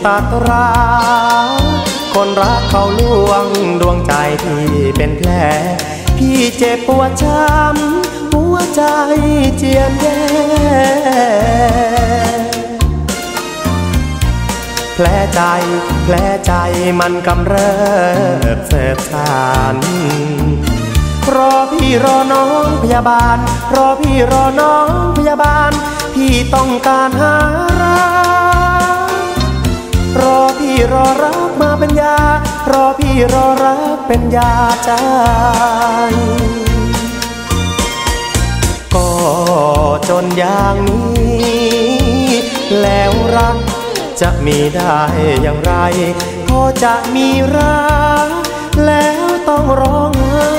ตัดร้าวคนรักเขาลวงดวงใจที่เป็นแผลพี่เจ็บปวดช้ำหัวใจเจียนแย่แผลใจมันกำเริบเสบสานรอพี่รอน้องพยาบาลรอพี่รอน้องพยาบาลพี่ต้องการหารักรอพี่รอรักมาเป็นยารอพี่รอรักเป็นยาใจก็จนอย่างนี้แล้วรักจะมีได้อย่างไรพอจะมีรักแล้วต้องร้องไห้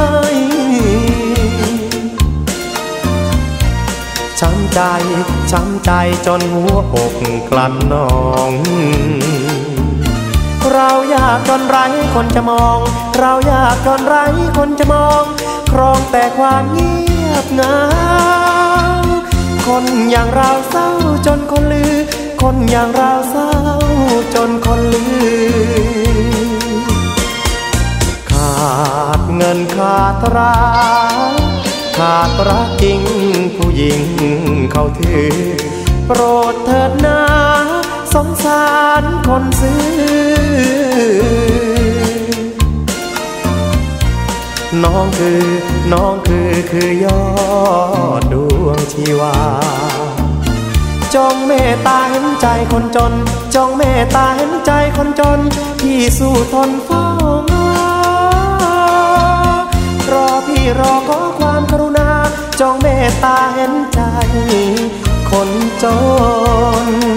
ช้ำใจจนหัวอกกลั่นนองเราอยากจนไร้คนจะมองเราอยากจนไร้คนจะมองครองแต่ความเงียบเหงาคนอย่างเราเศร้าจนคนลือคนอย่างเราเศร้าจนคนลือขาดเงินขาดรักจริงผู้หญิงเขาถือโปรดเถิดนะสงสารคนซื้อน้องคือยอดดวงชีวาจงเมตตาเห็นใจคนจนจงเมตตาเห็นใจคนจนที่สู้ทนเฝ้ารอพี่รอขอความกรุณาจงเมตตาเห็นใจคนจน